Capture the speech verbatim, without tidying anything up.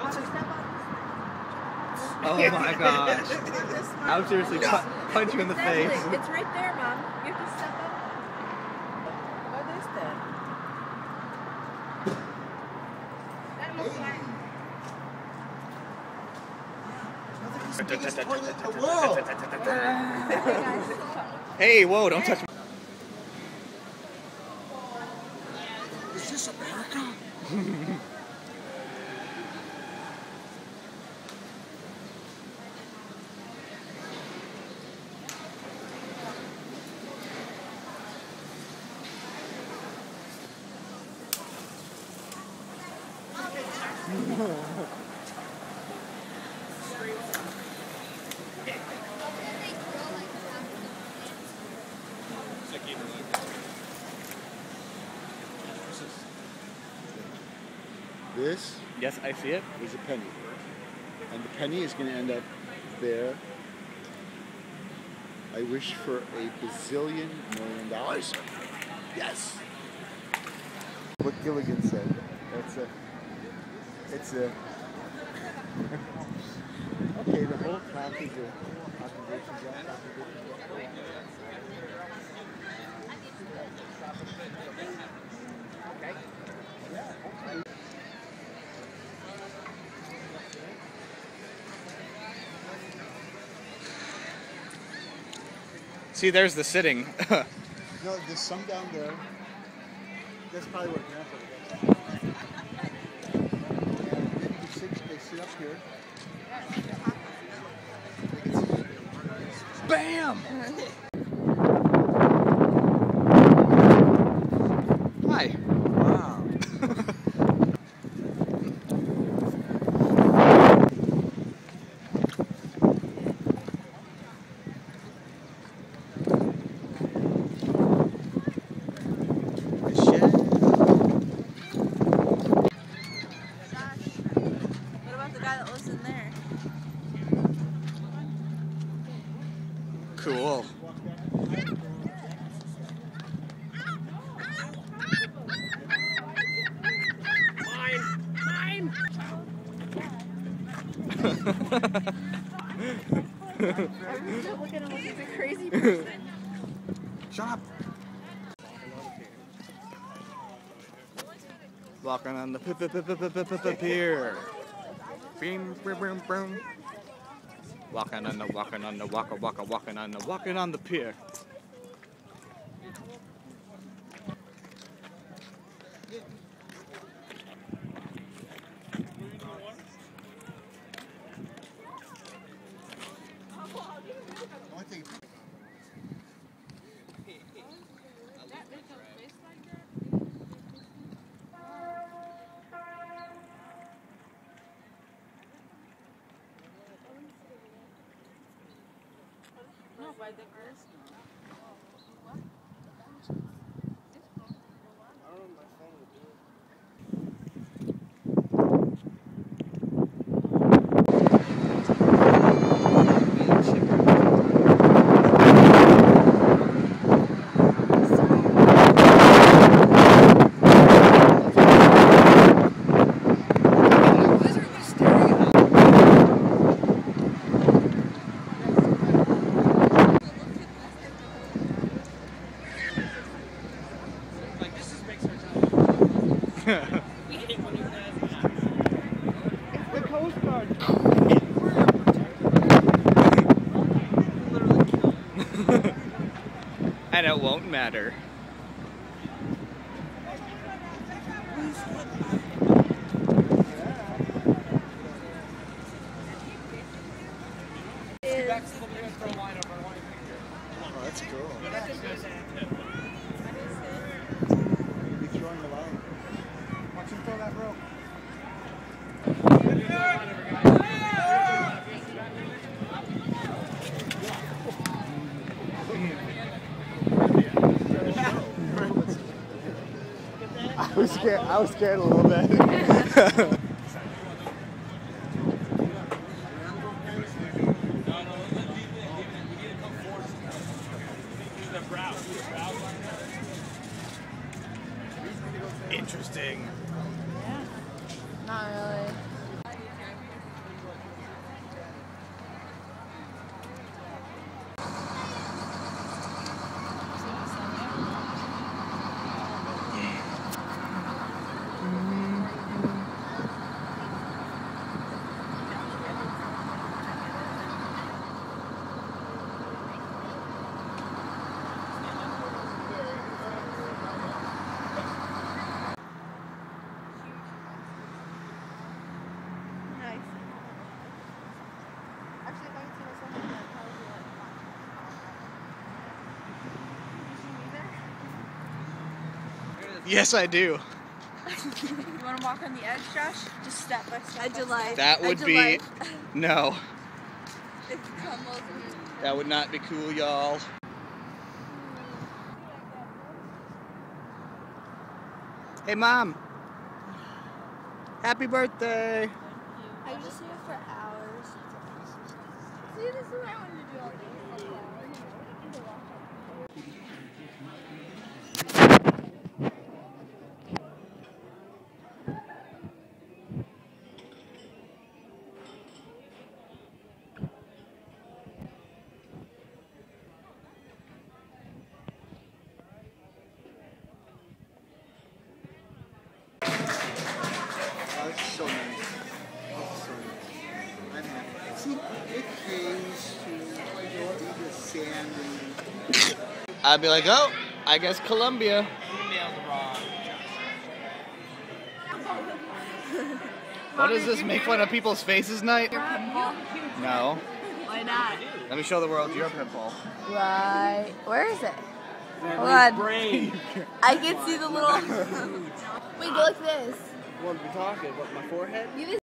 Oh my gosh. I would seriously pu punch you in the face. It's right there, Mom. You have to step up. What is that? That looks like... The biggest toilet in the world. Hey, whoa, don't touch me. Is this America? This Yes, I see it. is a penny. And the penny is going to end up there. I wish for a bazillion million dollars. Yes. What Gilligan said. That's a. It's a. Okay, the whole class is a occupation job. See, there's the sitting. No, there's some down there. That's probably where Grandpa goes. Maybe you can sit, they sit up here. Bam! Hi. Wow. Cool. Mine! Mine! I'm still looking at him like he's a crazy person. Shut up. Walking on the pier. Beam, boom, boom, boom. Walking on the, walking on the, walker, walker, walking on the, walking on the pier. No, by the girls. It's the Coast Guard. And it won't matter. Oh, that's cool. You'll be throwing the line. Watch him throw that rope. I was scared. I was scared a little bit. Interesting. Yeah. Not really. Yes, I do. You want to walk on the edge, Josh? Just step by step. Edge of life. That would Edge of be life. no. It crumbles. That would not be cool, y'all. Hey, Mom. Happy birthday. I was just here for hours. See, this is what I wanted to do all day. Oh, it's so nice. Oh, so nice. I'm happy. See, it came to do the sand and I'd be like, oh, I guess Columbia. What is this? Make fun of people's faces night? No. Why not? Let me show the world your pimple. Right. Where is it? Hold on. I can see the little. Wait, go like this. What are we talking? What, my forehead? You